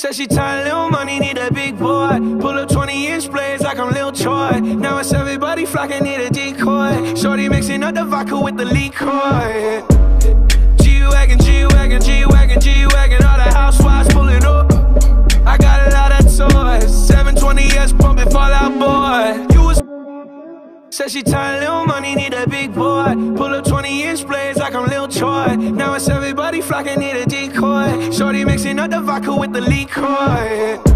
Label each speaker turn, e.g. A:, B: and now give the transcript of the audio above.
A: Said she tired, little money, need a big boy. Pull up 20-inch blades like I'm Lil Troy. Now it's everybody flocking, need a decoy. Shorty mixing up the vodka with the liquor. G-Wagon, G-Wagon, G-Wagon, G-Wagon. All the housewives pulling up. I got a lot of toys. 720S pumping Fall Out Boy. You was said she tired, little money, need a big boy. Pull up 20-inch blades like I'm Lil Troy. Now it's everybody flocking, need a decoy. Shorty mixing up the vodka with the liquor.